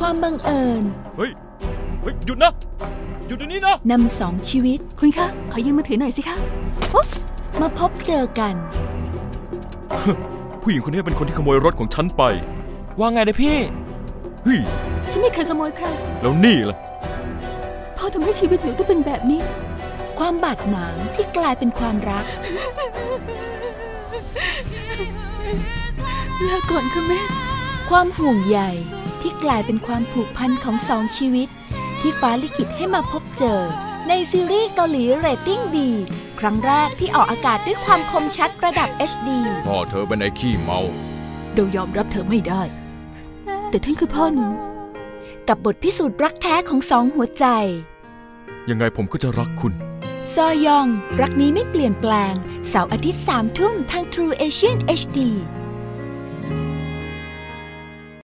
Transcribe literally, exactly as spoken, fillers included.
ความบังเอิญเฮ้ยเฮ้ยหยุดนะหยุดเดี๋ยวนี้นะนำสองชีวิตคุณคะขอยืมมือถือหน่อยสิคะมาพบเจอกันผู้หญิงคนนี้เป็นคนที่ขโมยรถของฉันไปว่าไงนะพี่เฮ้ยฉันไม่เคยขโมยใครแล้วนี่ล่ะพ่อทำให้ชีวิตหนูต้องเป็นแบบนี้ความบาดหมางที่กลายเป็นความรักลาก่อนค่ะแม่ความห่วงใยที่กลายเป็นความผูกพันของสองชีวิตที่ฟ้าลิขิตให้มาพบเจอในซีรีส์เกาหลีเรตติ้งดีครั้งแรกที่ออกอากาศด้วยความคมชัดระดับ เอช ดีพ่อเธอเป็นไอ้ขี้เมาเรายอมรับเธอไม่ได้แต่ท่านคือพ่อหนูกับบทพิสูจน์รักแท้ของสองหัวใจยังไงผมก็จะรักคุณซอยองรักนี้ไม่เปลี่ยนแปลงเสาร์อาทิตย์สามทุ่มทาง True Asian เอช ดี